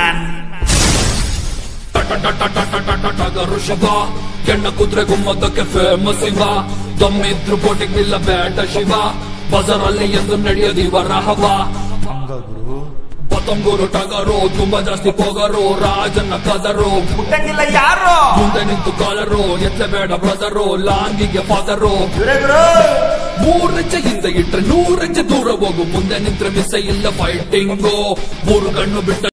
Man. ಟಗರು ಶಿವ ಕೆಣ್ಣ ಕುದ್ರೆ ಗುಮ್ಮದಕ್ಕೆ famous ಇವ, ದಮ್ಮಿದ್ರು ಬೋಟಿಗೆ ನಿಲ್ಲ ಬೇಟ ಶಿವ, ಬಜಾರಲ್ಲಿ ಎಂದು ನಡೆಯೋದು ಇವರ ಹವ. ಪತಂಗೂರು ಟಗರು ತುಂಬಾ ಜಾಸ್ತಿ ಪೋಗರು, ರಾಜನ್ನ ಕದರು ಮುಟ್ಟಂಗಿಲ್ಲ ಯಾರು, ಮುಂದೆ ನಿಂತು ಕಾಲರು, ಎತ್ತಬೇಡ ಬ್ರದರು, ಲಾಂಗಿಗೆ ಫಾದರು. 3 ಹೆಜ್ಜೆ ಹಿಂದೆ ಇಟ್ರೆ 100 ಹೆಜ್ಜೆ ದೂರ ಹೋಗು, ಮುಂದೆ ನಿಂತ್ರೆ ಮಿಸ್ ಇಲ್ಲ ಫೈಟಿಂಗು, 3 ಕಣ್ಣು ಬಿಟ್ಟ